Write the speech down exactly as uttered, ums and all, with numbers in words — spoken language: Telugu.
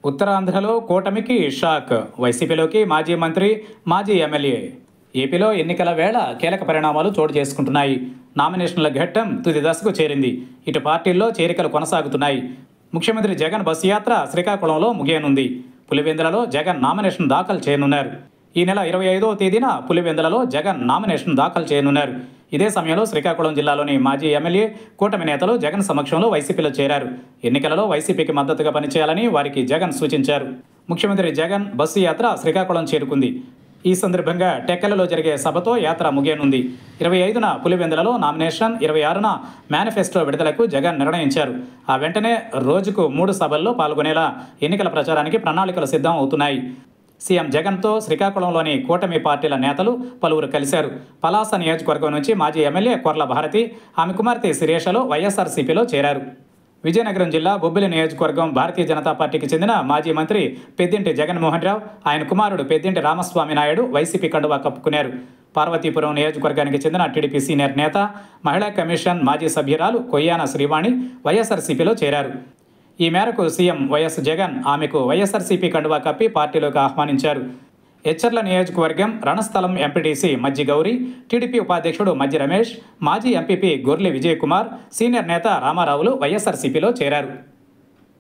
ఉత్తరాంధ్రలో కూటమికి షాక్. వైసీపీలోకి మాజీ మంత్రి, మాజీ ఎమ్మెల్యే. ఏపీలో ఎన్నికల వేళ కీలక పరిణామాలు చోటు చేసుకుంటున్నాయి. నామినేషన్ల ఘట్టం తుది దశకు చేరింది. ఇటు పార్టీల్లో చేరికలు కొనసాగుతున్నాయి. ముఖ్యమంత్రి జగన్ బస్సు యాత్ర శ్రీకాకుళంలో ముగియనుంది. పులివెందులలో జగన్ నామినేషన్ దాఖలు చేయనున్నారు. ఈ నెల ఇరవై ఐదవ తేదీన పులివెందులలో జగన్ నామినేషన్ దాఖలు చేయనున్నారు. ఇదే సమయంలో శ్రీకాకుళం జిల్లాలోని మాజీ ఎమ్మెల్యే, కూటమి నేతలు జగన్ సమక్షంలో వైసీపీలో చేరారు. ఎన్నికలలో వైసీపీకి మద్దతుగా పనిచేయాలని వారికి జగన్ సూచించారు. ముఖ్యమంత్రి జగన్ బస్సు యాత్ర శ్రీకాకుళం చేరుకుంది. ఈ సందర్భంగా టెక్కలలో జరిగే సభతో యాత్ర ముగియనుంది. ఇరవై ఐదున పులివెందులలో నామినేషన్, ఇరవై ఆరున మేనిఫెస్టో విడుదలకు జగన్ నిర్ణయించారు. ఆ వెంటనే రోజుకు మూడు సభల్లో పాల్గొనేలా ఎన్నికల ప్రచారానికి ప్రణాళికలు సిద్ధం అవుతున్నాయి. సీఎం జగన్తో శ్రీకాకుళంలోని కూటమి పార్టీల నేతలు పలువురు కలిశారు. పలాస నియోజకవర్గం నుంచి మాజీ ఎమ్మెల్యే కొర్ల భారతి, ఆమె కుమార్తె శిరీషలు వైఎస్ఆర్సీపీలో చేరారు. విజయనగరం జిల్లా బొబ్బిలి నియోజకవర్గం భారతీయ జనతా పార్టీకి చెందిన మాజీ మంత్రి పెద్దింటి జగన్మోహన్ రావు, ఆయన కుమారుడు పెద్దింటి రామస్వామి నాయుడు వైసీపీ కండువా కప్పుకున్నారు. పార్వతీపురం నియోజకవర్గానికి చెందిన టీడీపీ సీనియర్ నేత, మహిళా కమిషన్ మాజీ సభ్యురాలు కొయ్యాన శ్రీవాణి వైఎస్ఆర్సీపీలో చేరారు. ఈ మేరకు సీఎం వైఎస్ జగన్ ఆమెకు వైఎస్ఆర్సీపీ కండువా కప్పి పార్టీలోకి ఆహ్వానించారు. ఎచ్చర్ల నియోజకవర్గం రణస్థలం ఎంపీటీసీ మజ్జి గౌరి, టీడీపీ ఉపాధ్యక్షుడు మజ్జి రమేష్, మాజీ ఎంపీపీ గొర్లె విజయ్ కుమార్, సీనియర్ నేత రామారావులు వైఎస్ఆర్సీపీలో చేరారు.